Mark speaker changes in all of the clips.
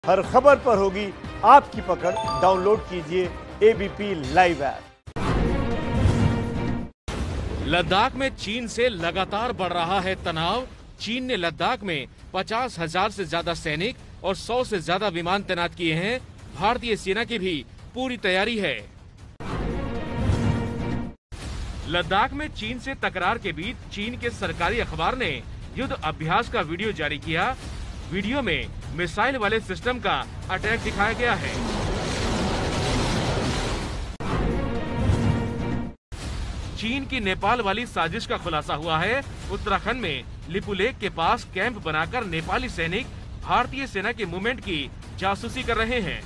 Speaker 1: हर खबर पर होगी आपकी पकड़। डाउनलोड कीजिए एबीपी लाइव ऐप।
Speaker 2: लद्दाख में चीन से लगातार बढ़ रहा है तनाव। चीन ने लद्दाख में 50,000 से ज्यादा सैनिक और 100 से ज्यादा विमान तैनात किए हैं। भारतीय सेना की भी पूरी तैयारी है। लद्दाख में चीन से तकरार के बीच चीन के सरकारी अखबार ने युद्ध अभ्यास का वीडियो जारी किया। वीडियो में मिसाइल वाले सिस्टम का अटैक दिखाया गया है। चीन की नेपाल वाली साजिश का खुलासा हुआ है। उत्तराखंड में लिपुलेख के पास कैंप बनाकर नेपाली सैनिक भारतीय सेना के मूवमेंट की जासूसी कर रहे हैं।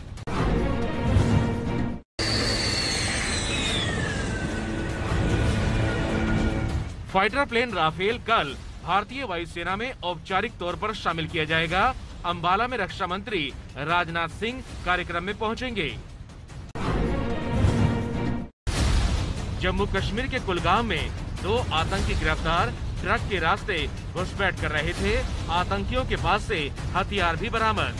Speaker 2: फाइटर प्लेन राफेल कल भारतीय वायुसेना में औपचारिक तौर पर शामिल किया जाएगा। अंबाला में रक्षा मंत्री राजनाथ सिंह कार्यक्रम में पहुंचेंगे। जम्मू कश्मीर के कुलगाम में 2 आतंकी गिरफ्तार। ट्रक के रास्ते घुसपैठ कर रहे थे। आतंकियों के पास से हथियार भी बरामद।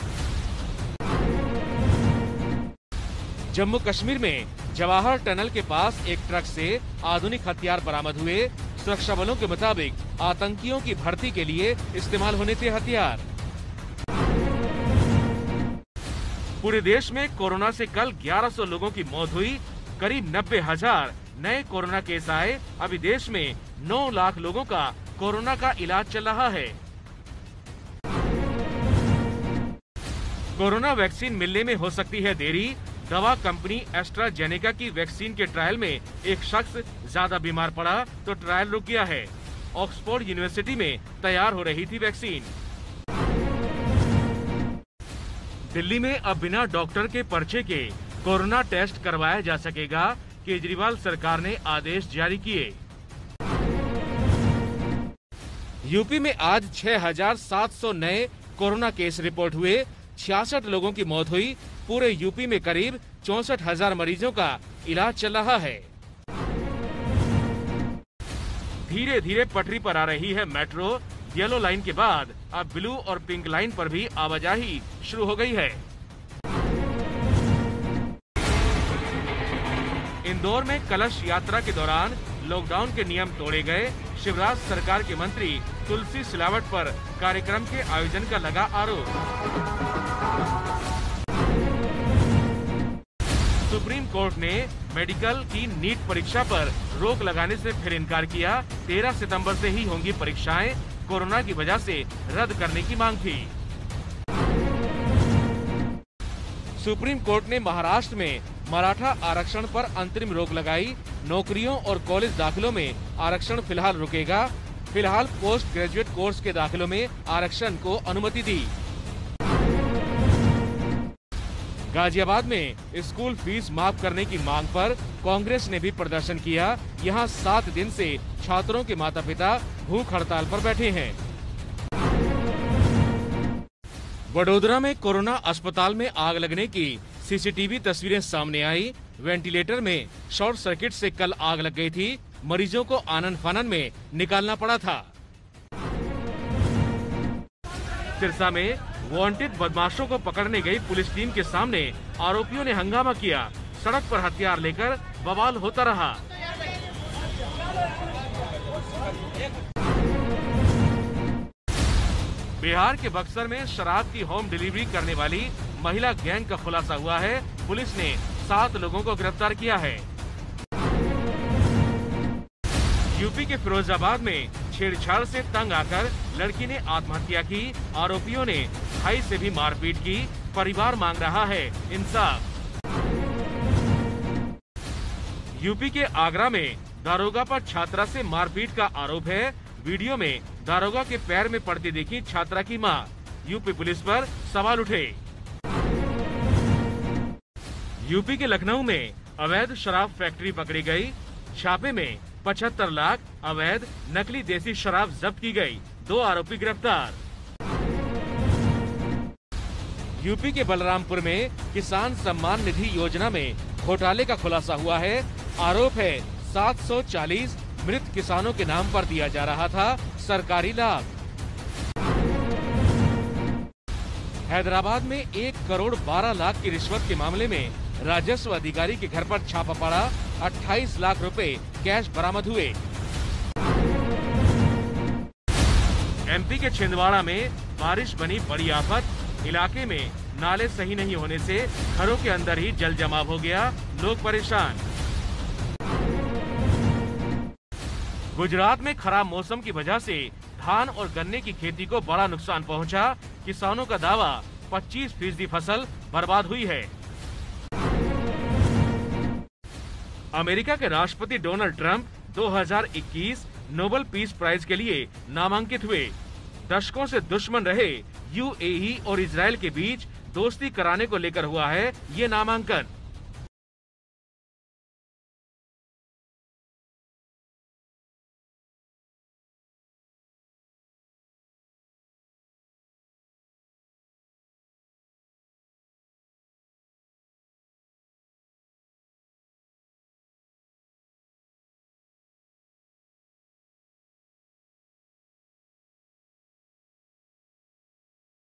Speaker 2: जम्मू कश्मीर में जवाहर टनल के पास एक ट्रक से आधुनिक हथियार बरामद हुए। सुरक्षा बलों के मुताबिक आतंकियों की भर्ती के लिए इस्तेमाल होने थे हथियार। पूरे देश में कोरोना से कल 1100 लोगों की मौत हुई। करीब 90,000 नए कोरोना केस आए। अभी देश में 9 लाख लोगों का कोरोना का इलाज चल रहा है। कोरोना वैक्सीन मिलने में हो सकती है देरी। दवा कंपनी एस्ट्राजेनेका की वैक्सीन के ट्रायल में एक शख्स ज्यादा बीमार पड़ा तो ट्रायल रुक गया है। ऑक्सफोर्ड यूनिवर्सिटी में तैयार हो रही थी वैक्सीन। दिल्ली में अब बिना डॉक्टर के पर्चे के कोरोना टेस्ट करवाया जा सकेगा। केजरीवाल सरकार ने आदेश जारी किए। यूपी में आज 6,700 नए कोरोना केस रिपोर्ट हुए। 66 लोगों की मौत हुई। पूरे यूपी में करीब 64,000 मरीजों का इलाज चल रहा है। धीरे धीरे पटरी पर आ रही है मेट्रो। येलो लाइन के बाद अब ब्लू और पिंक लाइन पर भी आवाजाही शुरू हो गई है। इंदौर में कलश यात्रा के दौरान लॉकडाउन के नियम तोड़े गए। शिवराज सरकार के मंत्री तुलसी सिलावट पर कार्यक्रम के आयोजन का लगा आरोप। सुप्रीम कोर्ट ने मेडिकल की नीट परीक्षा पर रोक लगाने से फिर इनकार किया। 13 सितंबर से ही होंगी परीक्षाएं। कोरोना की वजह से रद्द करने की मांग थी। सुप्रीम कोर्ट ने महाराष्ट्र में मराठा आरक्षण पर अंतरिम रोक लगाई। नौकरियों और कॉलेज दाखिलों में आरक्षण फिलहाल रुकेगा। फिलहाल पोस्ट ग्रेजुएट कोर्स के दाखिलों में आरक्षण को अनुमति दी। गाजियाबाद में स्कूल फीस माफ करने की मांग पर कांग्रेस ने भी प्रदर्शन किया। यहां 7 दिन से छात्रों के माता पिता भूख हड़ताल पर बैठे हैं। वडोदरा में कोरोना अस्पताल में आग लगने की सीसीटीवी तस्वीरें सामने आई। वेंटिलेटर में शॉर्ट सर्किट से कल आग लग गई थी। मरीजों को आनन फानन में निकालना पड़ा था। सिरसा में वांटेड बदमाशों को पकड़ने गई पुलिस टीम के सामने आरोपियों ने हंगामा किया। सड़क पर हथियार लेकर बवाल होता रहा। बिहार के बक्सर में शराब की होम डिलीवरी करने वाली महिला गैंग का खुलासा हुआ है। पुलिस ने 7 लोगों को गिरफ्तार किया है। यूपी के फिरोजाबाद में छेड़छाड़ से तंग आकर लड़की ने आत्महत्या की। आरोपियों ने भाई से भी मारपीट की। परिवार मांग रहा है इंसाफ। यूपी के आगरा में दारोगा पर छात्रा से मारपीट का आरोप है। वीडियो में दारोगा के पैर में पड़ती देखी छात्रा की मां। यूपी पुलिस पर सवाल उठे। यूपी के लखनऊ में अवैध शराब फैक्ट्री पकड़ी गई। छापे में 75 लाख अवैध नकली देसी शराब जब्त की गई। 2 आरोपी गिरफ्तार। यूपी के बलरामपुर में किसान सम्मान निधि योजना में घोटाले का खुलासा हुआ है। आरोप है 740 मृत किसानों के नाम पर दिया जा रहा था सरकारी लाभ। हैदराबाद में 1 करोड़ 12 लाख की रिश्वत के मामले में राजस्व अधिकारी के घर पर छापा पड़ा, 28 लाख रुपए कैश बरामद हुए। एमपी के छिंदवाड़ा में बारिश बनी बड़ी आफत, इलाके में नाले सही नहीं होने से घरों के अंदर ही जल जमाव हो गया, लोग परेशान। गुजरात में खराब मौसम की वजह से धान और गन्ने की खेती को बड़ा नुकसान पहुंचा। किसानों का दावा 25% फसल बर्बाद हुई है। अमेरिका के राष्ट्रपति Donald Trump 2021 Nobel peace prize के लिए नामांकित हुए। दशकों से दुश्मन रहे यूएई और इजरायल के बीच दोस्ती कराने को लेकर हुआ है ये नामांकन।